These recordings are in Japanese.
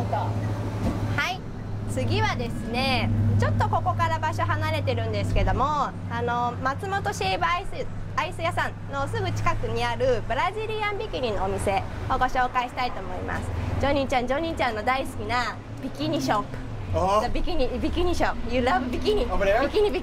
はい、次はですね、ちょっとここから場所離れてるんですけども、松本シェイブアイス屋さんのすぐ近くにあるブラジリアンビキニのお店をご紹介したいと思います。ジョニーちゃんの大好きなビキニショップ。ビキニショップ。You love ビキニ。ビキニ。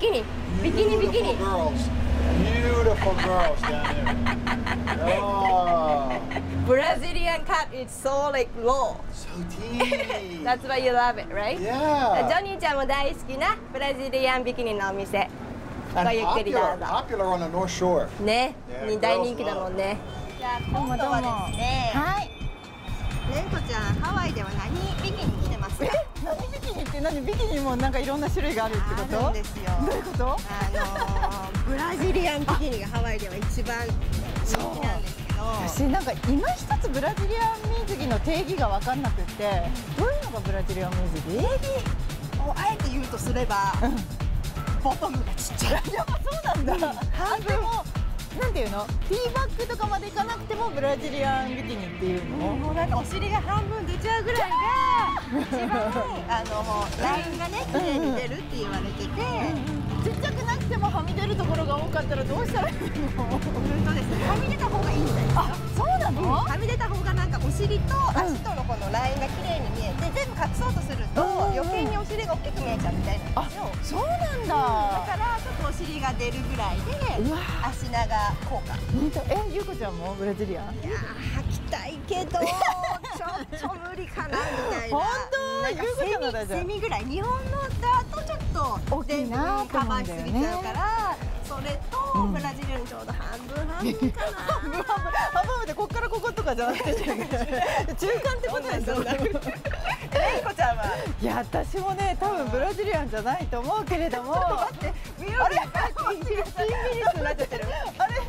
Beautiful girls down there. Oh. Brazilian cut is so like low. So teeny. That's why you love it, right? Yeah. ジョニーちゃんも大好きなブラジリアンビキニのお店。 And ごゆっくりどうぞ。 popular on the North Shore. ね、 Yeah, 大人気だもんね。じゃあ今度はですね、 はい。 レンコちゃんハワイでは何ビキニ着てますか？ 何ビキニって何？ビキニもなんかいろんな種類があるってこと？ あるんですよ。 どういうこと？ ブラジリアンビキニがハワイでは一番人気なんですけど。 私なんか今一つブラジリアン水着の定義が分かんなくって、どういうのがブラジリアン水着？ 定義をあえて言うとすれば、ボトムがちっちゃい。 やっぱそうなんだ。半分もなんていうの？ティーバッグとかまでいかなくてもブラジリアンビキニっていうの？ もうなんかお尻が半分出ちゃうぐらいが一番ラインがね綺麗に出るって言われてて、 ちっちゃくなくてもはみ出るところが多かったらどうしたらいいの？ ですね、はみ出た方がいいんだよ。 あ、そうなの？ はみ出た方がなんかお尻と足とのこのラインが綺麗に見えて、全部隠そうとすると余計にお尻が大きく見えちゃうみたいなんですよ。 そうなんだ。 だからちょっとお尻が出るぐらいでうわ足長効果。 ゆうこちゃんもブラジリアン？ いやー履きたいけどちょっと無理かなみたいな。 本当？ なんかゆうこちゃんのだじゃん。 セミぐらい、日本のだとちょっと大きいなとカ思うんだよねバーしすぎちゃうから、それとブラジルにちょうど半分かな。 半分でこっからこことかじゃなくて中間ってことですよね。 レイコちゃんは。 いや私もね多分ブラジリアンじゃないと思うけれども。 待って、ビヨビヨピンミニスになっちゃってる。あれ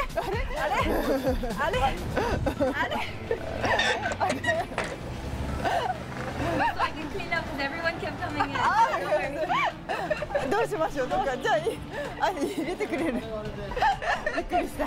どうしましょうとか、じゃあ入れてくれる。びっくりした。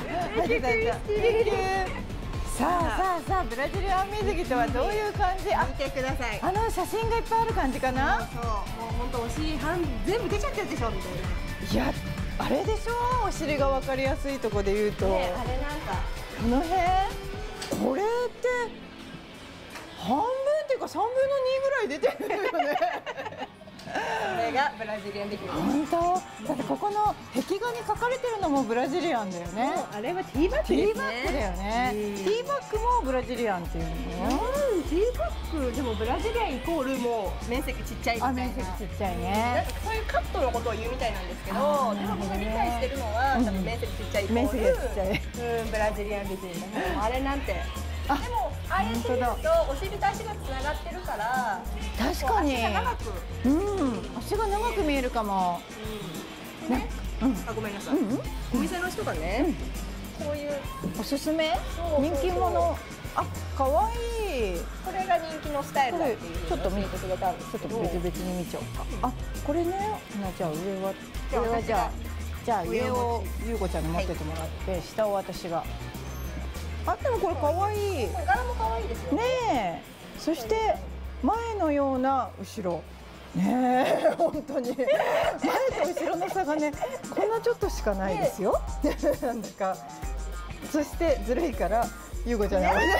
さあブラジリアン水着とはどういう感じ？ 見てください。 写真がいっぱいある感じかな？ そう、もう本当お尻全部出ちゃってるでしょみたいな。 いやあれでしょ、お尻が分かりやすいとこで言うと、 あれなんかこの辺これって半分っていうか3分の2ぐらい出てるよね。 これがブラジリアンビキニ。 本当？だってここの壁画に書かれてるのもブラジリアンだよね。 あれはティーバッグティですね。 ーバッグだよね。ティーバッグもブラジリアンっていうの？ ティーバッグでもブラジリアンイコールもう面積ちっちゃいみたいな。 面積ちっちゃいなんね。 かそういうカットのことを言うみたいなんですけど、でもここ理解してるのは多分面積ちっちゃいイコール面積がちっちゃいブラジリアンビキニだね。あれなんて。でもああやって見るとお尻と足がつながってるから確かに足が長く、 足が長く見えるかも。 ね、あ、ごめんなさい、お店の人がね、こういうおすすめそう人気者。あ、かわいい。 これが人気のスタイルだっていうちょっと見てくれたんですちょっとけど、 別々に見ちゃおうか。あ、これね。じゃあ上はじゃあ上をゆうこちゃんに持っててもらって、下を私が。あ、でもこれかわいい。 柄も可愛いですよね。 ねえ、そして前のような後ろ。ねえ、本当に前と後ろの差がね、こんなちょっとしかないですよ。なんだか。そしてずるいからゆうこちゃんに。あ、でも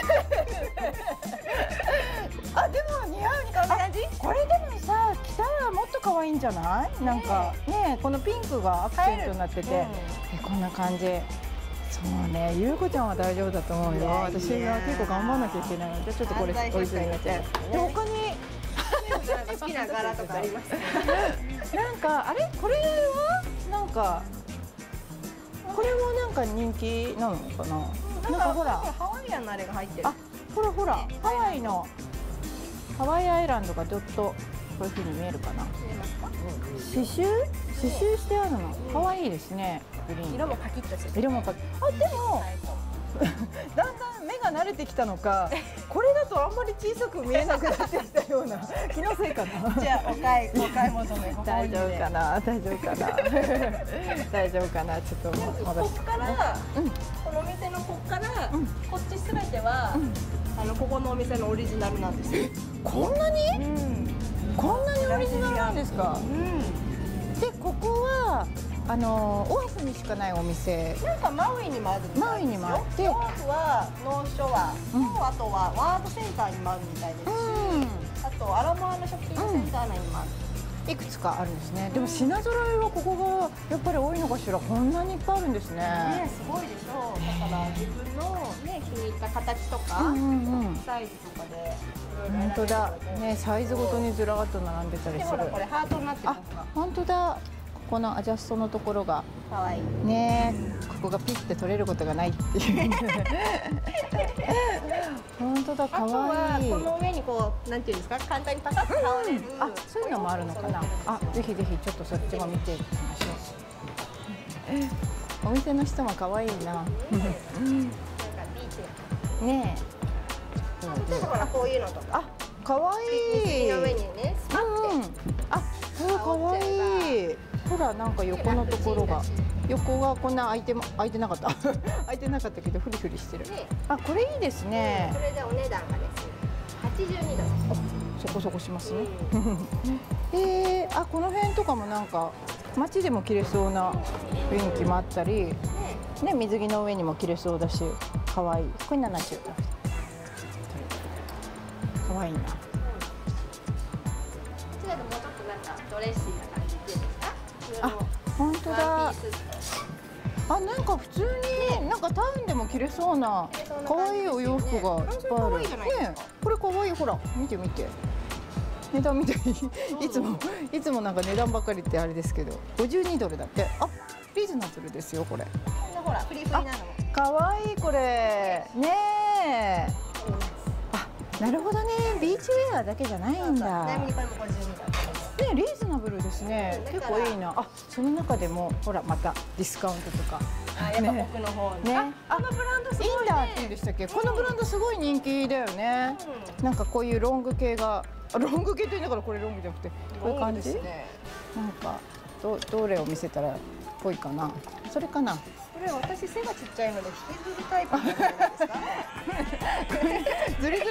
似合う感じ。これでもさ、着たらもっと可愛いんじゃない？なんかね、このピンクがアクセントになってて、こんな感じ。そうね、ゆうこちゃんは大丈夫だと思うよ。私は結構頑張らなきゃいけないので、ちょっとこれ置いてみて。で、他に好きな柄とかありますか？ なんかあれ、これはなんかこれもなんか人気なのかな。なんかほらハワイアンのあれが入ってる。 あ、ほらハワイのハワイアイランドがちょっとこういう風に見えるかな。 見えますか？ 刺繍してあるの可愛いですね。グリーン。 色もパキッとして。 色もパキッ。あ、でもだんだん目が慣れてきたのか、これだとあんまり小さく見えなくなってきたような気のせいかな。 じゃあお買い求め。 大丈夫かな。大丈夫かな。ちょっとこっから、このお店のこっから、こっちすべては、 ここのお店のオリジナルなんですよ。 こんなに、こんなにオリジナルなんですか。でここはオアフにしかないお店。 なんかマウイにもあるみたいですよ。 マウイにもあって、 オアフはノーショアと、あとはワードセンターにもあるみたいですし、あとアラモアのショッピングセンター内にもある。 いくつかあるんですね。でも品揃えはここがやっぱり多いのかしら。こんなにいっぱいあるんですね。 ね、すごいでしょう。だから自分のね気に入った形とか、サイズとかで。 本当だ。ね、サイズごとにずらっと並んでたりする。 でほらこれハートになってますか。 本当だ。ここのアジャストのところが可愛いね、ここがピッて取れることがないっていう。本当だ、可愛い。 あとはこの上にこうなんていうんですか、簡単にパカッと倒れる。 あ、そういうのもあるのかな。あ、ぜひぜひちょっとそっちも見ていきましょう。お店の人も可愛いな。 なんかビーチ。 ねちょっとほらこういうのとか。 あ、可愛い。 水着の上にねスパッて。 あ、可愛い。ほらなんか横のところが、横がこんな開いてなかった。開いてなかったけどフリフリしてる。あ、これいいですね。 これでお値段がですね、82ドル。 そこそこしますね。あ、この辺とかもなんか街でも着れそうな雰囲気もあったり、ね、水着の上にも着れそうだし、可愛い。これ70。可愛いな。 こちらでもうちょっとなんかドレッシーな感じっていうんですか。 あ、本当だ。 ワンピースあ、なんか普通になんかタウンでも着れそうな可愛いお洋服がいっぱいある。ね、これ可愛い。ほら見て見て。値段見ていつもなんか値段ばっかりってあれですけど、52ドルだって。あ、リーズナブルですよこれ。 ほらフリフリなのも。 可愛いこれ。ねえ。あ、なるほどね。ビーチウェアだけじゃないんちなみだ。 にこれも52ドル。 ね、リーズナブルですね。結構いいな。あ、その中でもほらまたディスカウントとか。 あ、やっぱ奥の方に。 ね、 あのブランドすごいね。 インダーって言うんでしたっけ。このブランドすごい人気だよね。なんかこういうロング系が、ロング系って言いながらこれロングじゃなくてこういう感じ。なんかどれを見せたらぽいかな。それかな。 これ私背がちっちゃいので引きずるタイプじゃないですか。 ずりずり。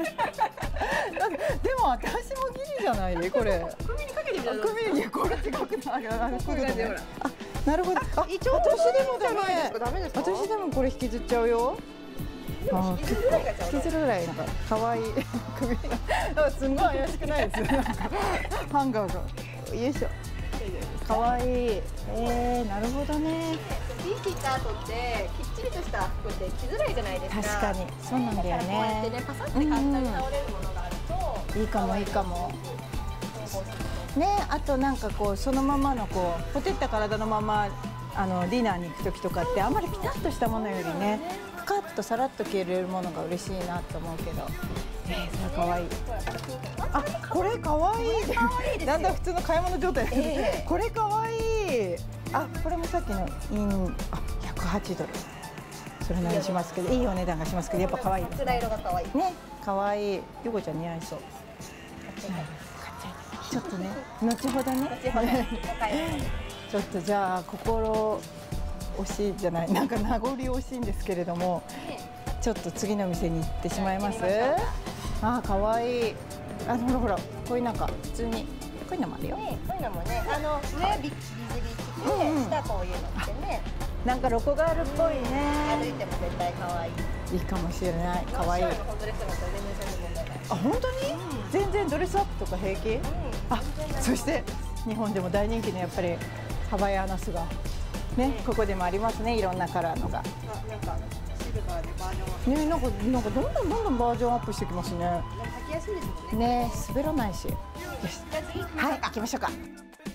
でも私もギリじゃないこれ。 首にかけてみたら。 首にこれ違くなる。 こういう感じでほら。 あ、なるほど。あ、私でもダメ。 ダメですか。 私でもこれ引きずっちゃうよ。 引きずるぐらいが引きずるぐらいなんか可愛い首がすんごい怪しくないです。なんかハンガーがよいしょ。可愛い。なるほどね。 ビーチ行った後ってきっちりとした服って着づらいじゃないですか。 確かにそうなんだよだからこうやってね。 ねパサッて簡単に倒れるものがあるといいかもいいかも。ね、あとなんかこうそのままのこうほてった体のままディナーに行く時とかってあんまりピタッとしたものよりね、ふかっとさらっと着れるものが嬉しいなと思うけど。それ可愛い。あ、これ可愛い。だんだん普通の買い物状態。これ可愛い。あ、これもさっきの108ドル。それなりにしますけど、いいお値段がしますけど、やっぱ可愛い。 桜色が可愛い。 ね、可愛い。ゆこちゃん似合いそう。ちょっとね、後ほどね。ちょっとじゃあ心惜しいじゃない、なんか名残惜しいんですけれども、ちょっと次の店に行ってしまいます。あ、可愛い。ほらほら、こういうなんか普通にこういうのもあるよ。 こういうのもね、上ビ水着着て、下こういうの着てね。 なんかロコガールっぽい歩いね。 ても絶対可愛い。 いいかもしれない。可愛い。あ、本当に？全然ドレスアップとか平気？あ、そして日本でも大人気のやっぱりハワイアナスがね、ここでもありますね。いろんなカラーのが。 なんかシルバーでバージョンは。 ね、なんかどんどんバージョンアップしてきますね。 履きやすいですもんね。 ね、滑らないし。よし。 じゃあ次行きましょうか。 はい、行きましょうか。